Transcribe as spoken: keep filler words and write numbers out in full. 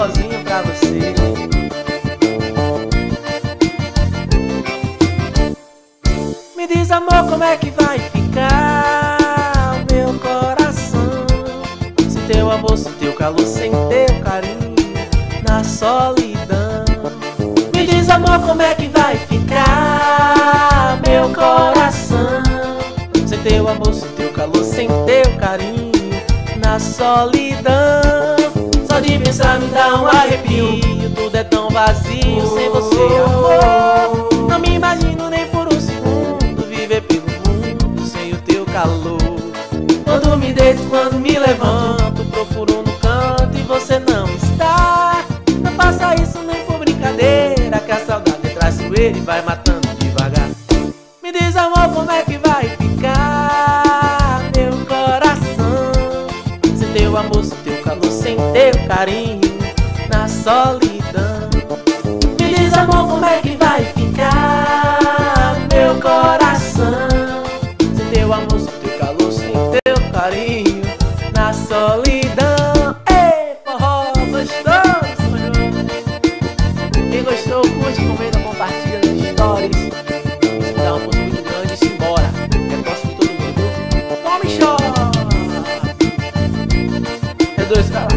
forrozinho pra você. Me diz, amor, como é que vai ficar o meu coração sem teu amor, sem teu calor, sem teu carinho, na solidão. Me diz, amor, como é que vai ficar meu coração sem teu amor, sem teu calor, sem teu carinho, na solidão. Só de pensar me dá um arrepio, tudo é tão vazio sem você, amor. Não me imagino nem por um segundo viver pelo mundo sem o teu calor. Quando me deito, quando me levanto, procuro no canto e você não está. Não faça isso nem por brincadeira, que a saudade traz ele e vai matando devagar. Me diz, amor, como é que vai ficar meu coração sem teu amor, sem teu calor, sem teu carinho, na solidão. Me diz, amor, como é que vai ficar meu coração sem teu amor, sem teu calor, sem teu carinho, na solidão. Ei, forró gostoso, mano. Quem gostou, curte, comenta, compartilha nas stories. Se dá uma força muito grande, se embora. É próximo de todo mundo. Tome, chora. É dois caras.